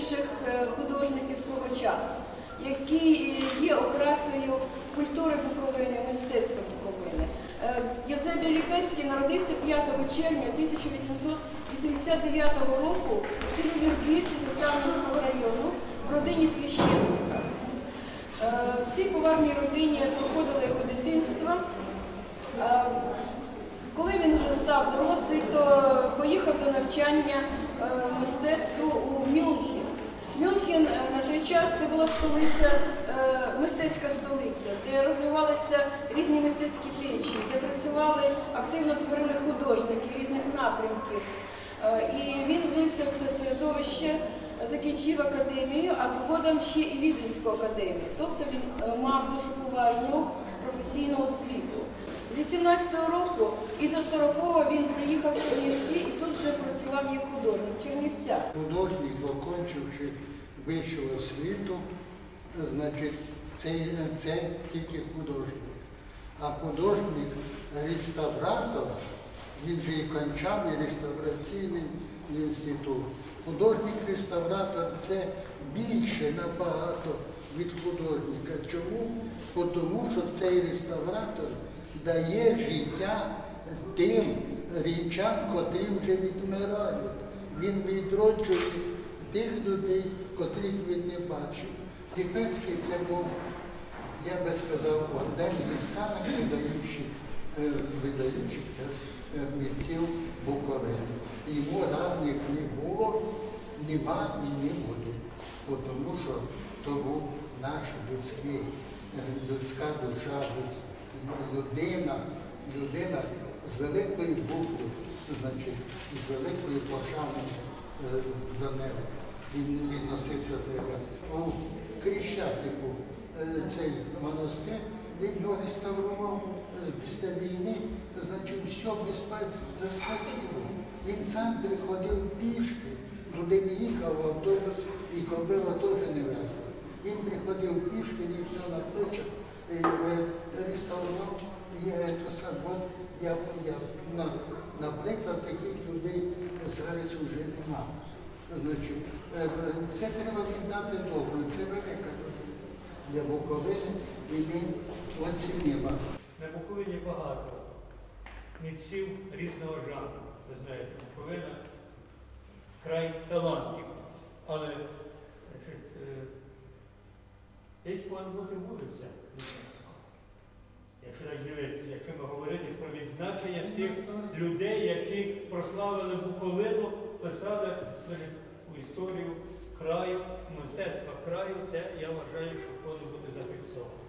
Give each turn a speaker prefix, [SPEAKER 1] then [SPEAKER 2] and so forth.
[SPEAKER 1] найвидатніших художників свого часу, які є окрасою культури Буковини, мистецтва Буковини. Євзебій Ліпецький народився 5 червня 1889 року у селі Вірбівці Заставницького району в родині священника. В цій поважній родині проходило його дитинство. Коли він вже став дорослий, то поїхав до навчання мистецтву у Мюнхен. Мюнхен на той час це була столиця, мистецька столиця, де розвивалися різні мистецькі течії, де працювали, активно творили художники різних напрямків. І він влився в це середовище, закінчив академію, а згодом ще і Віденську академію. Тобто він мав дуже поважну професійну освіту. З 18-го року і до 40-го він приїхав в Чернівці і тут вже працював як художник в Чернівцях.
[SPEAKER 2] Художник, окончивши вищу освіту, значить, це тільки художник. А художник-реставратор, він же і кончав і реставраційний інститут. Художник-реставратор – це більше набагато від художника. Чому? Тому що цей реставратор дає життя тим речам, котрі вже відмирають. Він відроджує тих людей, котрих він не бачив. Ліпецький – це був, я би сказав, один із самих видаючихся митців Буковини. Йому равних не було, нема і не буде. Тому що то був наш людська душа, людина з великої букви, значить, з великої пошани до неба. Він відноситься треба. У Крещатику цей монастир, він його реставрував після війни, значить, все за спасибо. Він сам приходив пішки, туди не їхав автобус і кобила теж не везла. Він приходив пішки, він все на плечах реставрував. Наприклад, таких людей зараз вже немає. Значить, це треба віддати добре, це велика людина для Буковини, і ми оцінимо.
[SPEAKER 3] На Буковині багато митців різного жанру. Ви знаєте, Буковина – край талантів. Але десь повинна бути вулиця Ліпецького. Якщо так дивитися, якщо ми говорити про відзначення тих людей, які прославили Буковину, писали у історію краю, мистецтва краю, це, я вважаю, що повинно бути зафіксовано.